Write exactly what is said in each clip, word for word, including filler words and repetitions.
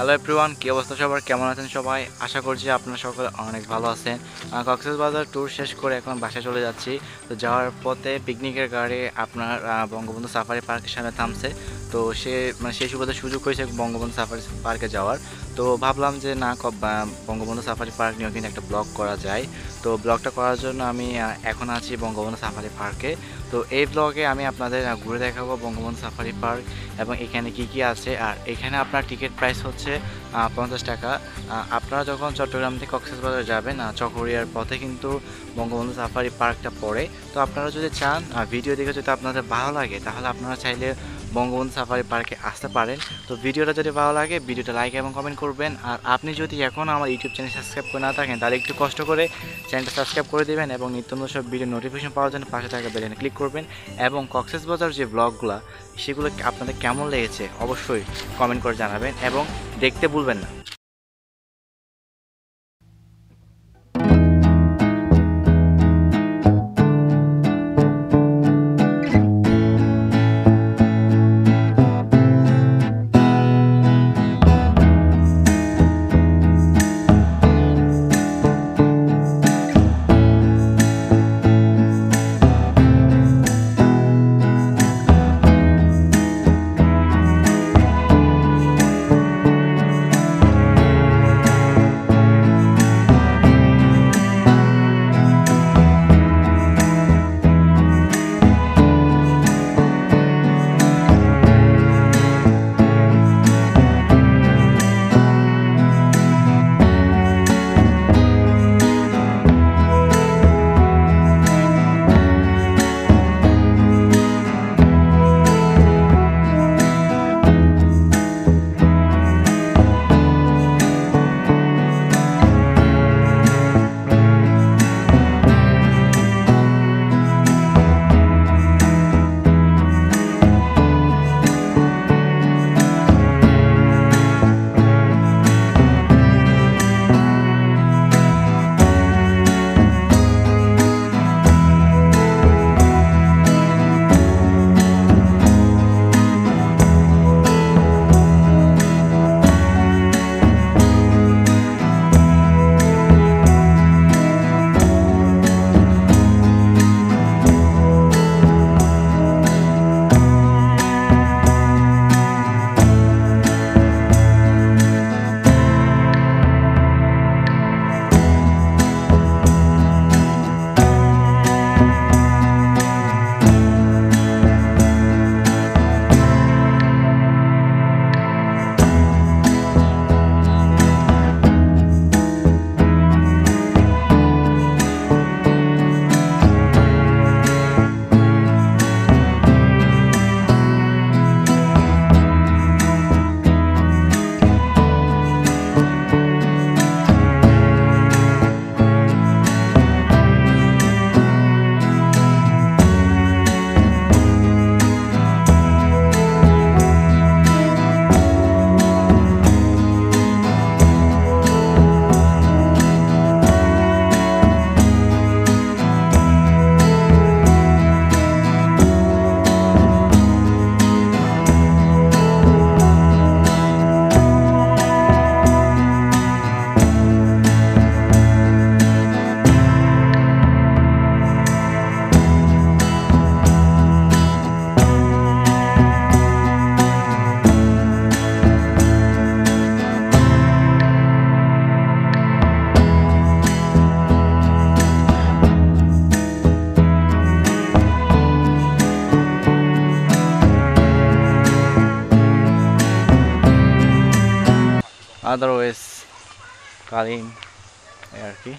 Hello everyone, কি অবস্থা সবার? কেমন আছেন সবাই? আশা করছি আপনারা সকলে অনেক ভালো আছেন। কক্সবাজার ট্যুর শেষ করে এখন বাসায় চলে যাচ্ছি। তো যাওয়ার পথে পিকনিকের গাড়ি আপনার বঙ্গবন্ধু সাফারি পার্কের সামনে থামছে। তো সে মানে সেই সুবাদে সুযোগ হয়েছে বঙ্গবন্ধু সাফারি পার্কে যাওয়ার। তো ভাবলাম যে না, বঙ্গবন্ধু সাফারি পার্ক নিয়েও কিন্তু একটা ব্লগ করা যায়। তো ব্লগটা করার জন্য আমি এখন আছি বঙ্গবন্ধু সাফারি পার্কে। তো এই ব্লগে আমি আপনাদের ঘুরে দেখাবো বঙ্গবন্ধু সাফারি পার্ক এবং এখানে কি কি আছে। আর এখানে আপনার টিকিট প্রাইস হচ্ছে পঞ্চাশ টাকা। আপনারা যখন চট্টগ্রাম থেকে কক্সবাজার যাবেন, চকরিয়ার পথে কিন্তু বঙ্গবন্ধু সাফারি পার্কটা পড়ে। তো আপনারা যদি চান ভিডিও দেখে যদি আপনাদের ভালো লাগে, তাহলে আপনারা চাইলে বঙ্গবন্ধু সাফারি পার্কে আসতে পারেন। তো ভিডিওটা যদি ভালো লাগে ভিডিওটা লাইক এবং কমেন্ট করবেন। আর আপনি যদি এখন আমার ইউটিউব চ্যানেল সাবস্ক্রাইব করে না থাকেন, তাহলে একটু কষ্ট করে চ্যানেলটা সাবস্ক্রাইব করে দেবেন এবং নিত্য নতুন সব ভিডিও নোটিফিকেশন পাওয়ার জন্য পাশে থাকা বেল আইকনে ক্লিক করবেন। এবং কক্সবাজার যে ব্লগগুলো সেগুলো আপনাদের কেমন লেগেছে অবশ্যই কমেন্ট করে জানাবেন এবং দেখতে ভুলবেন না। আদারওয়াইজ কালিম আর কি।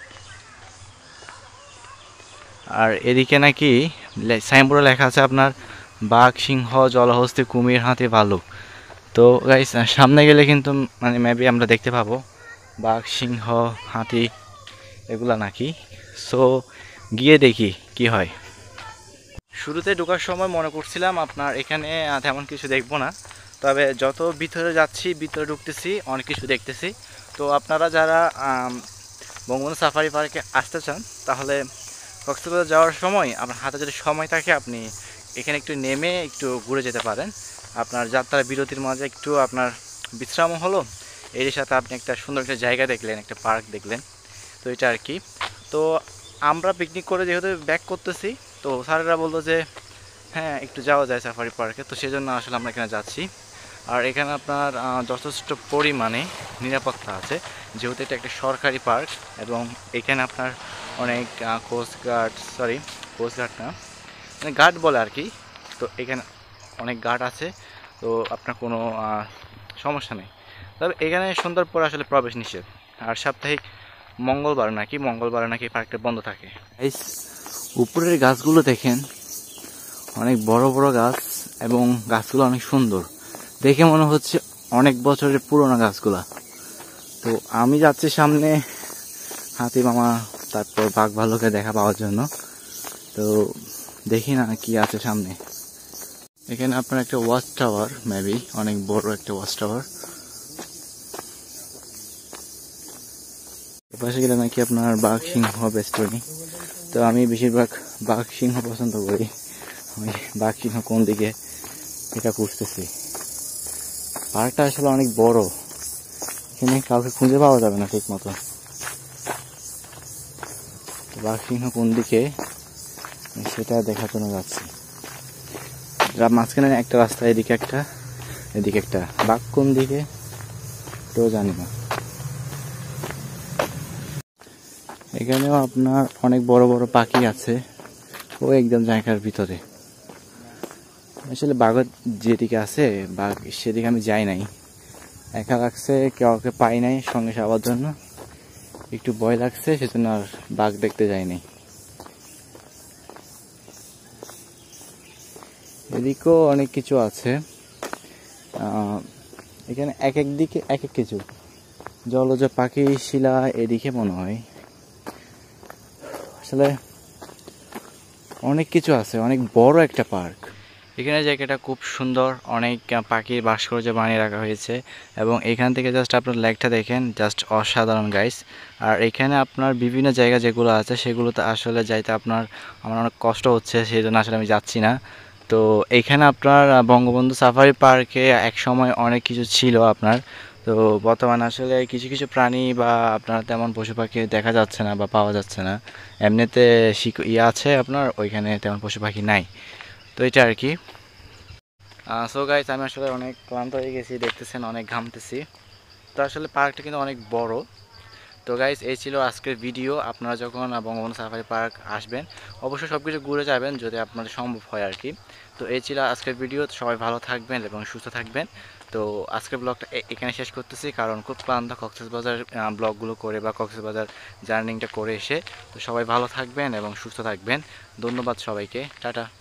আর এদিকে নাকি সাইনবোর্ডে লেখা আছে আপনার বাঘ, সিংহ, জলহস্তি, কুমির, হাতি, ভালুক। তো গাইস সামনে গেলে কিন্তু মানে মেবি আমরা দেখতে পাবো বাঘ, সিংহ, হাতি এগুলা নাকি। সো গিয়ে দেখি কি হয়। শুরুতে ঢোকার সময় মনে করছিলাম আপনার এখানে তেমন কিছু দেখবো না, তবে যত ভিতরে যাচ্ছি ভিতরে ঢুকতেছি অনেক কিছু দেখতেছি। তো আপনারা যারা বঙ্গবন্ধু সাফারি পার্কে আসতে চান তাহলে কক্সবাজার যাওয়ার সময় আপনার হাতে যদি সময় থাকে আপনি এখানে একটু নেমে একটু ঘুরে যেতে পারেন। আপনার যাত্রা বিরতির মাঝে একটু আপনার বিশ্রামও হলো, এর সাথে আপনি একটা সুন্দর একটা জায়গা দেখলেন, একটা পার্ক দেখলেন। তো এটা আর কি। তো আমরা পিকনিক করে যেহেতু ব্যাক করতেছি, তো স্যারেরা বললো যে হ্যাঁ একটু যাওয়া যায় সাফারি পার্কে, তো সেজন্য আসলে আমরা এখানে যাচ্ছি। আর এখানে আপনার যথেষ্ট পরিমাণে নিরাপত্তা আছে, যেহেতু এটা একটা সরকারি পার্ক, এবং এখানে আপনার অনেক coast guard, sorry coast guard না, মানে গার্ড বলে আর কি। তো এখানে অনেক গার্ড আছে, তো আপনার কোনো সমস্যা নেই। তবে এখানে সন্ধ্যার পর আসলে প্রবেশ নিষেধ, আর সাপ্তাহিক মঙ্গলবার নাকি মঙ্গলবার নাকি পার্কটা বন্ধ থাকে। এই উপরের গাছগুলো দেখেন, অনেক বড় বড় গাছ, এবং গাছগুলো অনেক সুন্দর, দেখে মনে হচ্ছে অনেক বছরের পুরোনো গাছগুলা। তো আমি যাচ্ছি সামনে হাতি মামা, তারপর বাঘ ভাল্লুকে দেখা পাওয়ার জন্য। তো দেখি না কি আছে সামনে। এখানে আপনার একটা ওয়াচ টাওয়ার, মেবি অনেক বড় একটা ওয়াচ টাওয়ার। এপাশে গেলে নাকি আপনার বাঘ সিংহ বেস্টনি। তো আমি বেশিরভাগ বাঘ সিংহ পছন্দ করি। আমি বাঘ সিংহ কোন দিকে এটা খুঁজতেছি। পার্কটা আসলে অনেক বড়, এখানে কাউকে খুঁজে পাওয়া যাবে না ঠিক মতো। বাঘ সিংহ কোন দিকে সেটা দেখার জন্য যাচ্ছি। মাঝখানে একটা রাস্তা, এদিকে একটা এদিকে একটা, বাঘ কোন দিকে তো জানি না। এখানেও আপনার অনেক বড় বড় পাখি আছে, ও একদম জায়গার ভিতরে। আসলে বাঘ যেদিকে আছে, বাঘ সেদিকে আমি যাই নাই, একা লাগছে, কাউকে পাই নাই সঙ্গে যাওয়ার জন্য, একটু ভয় লাগছে, সেজন্য আর বাঘ দেখতে যাইনি। এদিকেও অনেক কিছু আছে, এখানে এক এক দিকে এক এক কিছু, জলজ পাখি শিলা এদিকে মনে হয়। আসলে অনেক কিছু আছে, অনেক বড় একটা পার্ক। এখানে জায়গাটা খুব সুন্দর, অনেক পাখির ভাস্কর্য বানিয়ে রাখা হয়েছে, এবং এখান থেকে জাস্ট আপনার লেকটা দেখেন, জাস্ট অসাধারণ গাইস। আর এখানে আপনার বিভিন্ন জায়গা যেগুলো আছে সেগুলোতে আসলে যাইতে আপনার আমার অনেক কষ্ট হচ্ছে, সেই জন্য আসলে আমি যাচ্ছি না। তো এইখানে আপনার বঙ্গবন্ধু সাফারি পার্কে এক সময় অনেক কিছু ছিল আপনার, তো বর্তমানে আসলে কিছু কিছু প্রাণী বা আপনার তেমন পশু পাখি দেখা যাচ্ছে না বা পাওয়া যাচ্ছে না। এমনিতে শিক ইয়ে আছে আপনার, ওইখানে তেমন পশু পাখি নাই। তো এটা আর কি। সো গাইস, আমি আসলে অনেক ক্লান্ত হয়ে গেছি, দেখতেছেন অনেক ঘামতেছি। তো আসলে পার্কটা কিন্তু অনেক বড়। তো গাইস, এই ছিল আজকের ভিডিও। আপনারা যখন বঙ্গবন্ধু সাফারি পার্ক আসবেন অবশ্যই সব কিছু ঘুরে যাবেন যদি আপনাদের সম্ভব হয় আর কি। তো এই ছিল আজকের ভিডিও। সবাই ভালো থাকবেন এবং সুস্থ থাকবেন। তো আজকের ব্লগটা এখানে শেষ করতেছি, কারণ খুব ক্লান্ত কক্সবাজার ব্লগগুলো করে বা কক্সবাজার জার্নিংটা করে এসে। তো সবাই ভালো থাকবেন এবং সুস্থ থাকবেন। ধন্যবাদ সবাইকে, টাটা।